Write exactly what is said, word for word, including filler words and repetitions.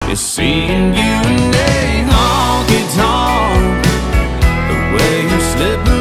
is seeing you in a honky-tonk. The way you're slipping